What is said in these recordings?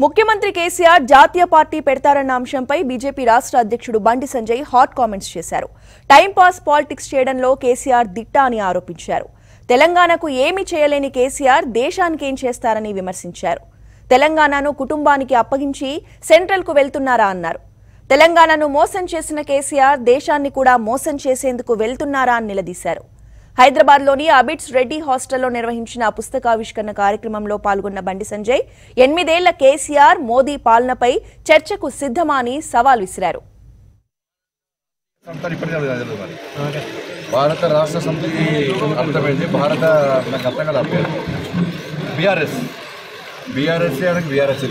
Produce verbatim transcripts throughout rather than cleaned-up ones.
ముఖ్యమంత్రి కేసీఆర్ జాతీయ పార్టీ పెడతారన్న అంశంపై బీజేపీ రాష్ట్ర అధ్యక్షుడు బండి సంజయ్ హాట్ కామెంట్స్ చేశారు. టైం పాస్ పాలిటిక్స్ చేయడంలో కేసీఆర్ దిట్ట అని ఆరోపించారు. తెలంగాణకు ఏమీ చేయలేని కేసీఆర్ దేశానికి ఏం చేస్తారని విమర్శించారు. తెలంగాణను కుటుంబానికి అప్పగించి సెంట్రల్కు వెళ్తున్నారా అన్నారు. తెలంగాణను మోసం చేసిన కేసీఆర్ దేశాన్ని కూడా మోసం చేసేందుకు వెళ్తున్నారా అని నిలదీశారు. హైదరాబాద్లోని అబిడ్స్ రెడ్డి హాస్టల్లో నిర్వహించిన పుస్తకావిష్కరణ కార్యక్రమంలో పాల్గొన్న బండి సంజయ్ ఎనిమిదేళ్ల కేసీఆర్ మోదీ పాలనపై చర్చకు సిద్ధమా అని సవాల్ విసిరారు. భారత రాష్ట్ర సమితికి అర్థమైంది. భారత నాకు అర్థం కదా BRS BRS BRS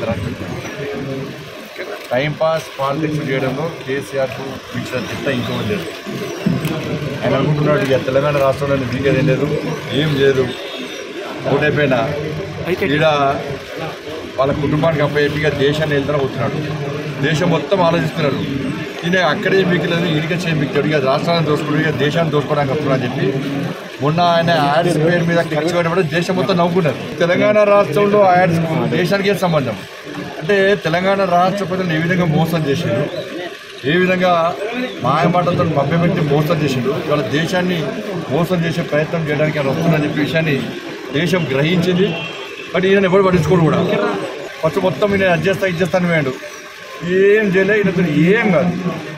time pass politics చేయడంలో కేసీఆర్కు మించిన చిత్త ఇంకోటి లేదు. ఆయన అనుకుంటున్నాడు ఇక తెలంగాణ రాష్ట్రంలో దిగేది లేదు, ఏం లేదు, ఓటైపోయినా ఈడ వాళ్ళ కుటుంబానికి అప్పయ్యేపిగా దేశాన్ని వెళ్తానే పోతున్నాడు. దేశం మొత్తం ఆలోచిస్తున్నాడు. ఈయన అక్కడే మీకు లేదు, ఈడికే చేయించాడు, ఇక రాష్ట్రాన్ని దోసుకోవడం, ఇక దేశాన్ని దోసుకోవడానికి వస్తున్నాడు అని చెప్పి మొన్న ఆయన యాడ్స్ పేరు మీద ఖర్చు పెట్టడం దేశం మొత్తం నవ్వుకున్నారు. తెలంగాణ రాష్ట్రంలో యాడ్స్ దేశానికి ఏం సంబంధం అంటే తెలంగాణ రాష్ట్ర ప్రజలను ఏ విధంగా మోసం చేసిండు, ఏ విధంగా మాయమాటలతో మభ్యపెట్టి మోసం చేసిండు, ఇవాళ దేశాన్ని మోసం చేసే ప్రయత్నం చేయడానికి ఆయన వస్తుందని చెప్పే విషయాన్ని దేశం గ్రహించింది. బట్ ఈయన ఎవరు పట్టించుకోడు కూడా. ఫస్ట్ మొత్తం ఈయన అది చేస్తా ఇది చేస్తాను వేయండు, ఏం చేయలే, ఈయనతో ఏం కాదు.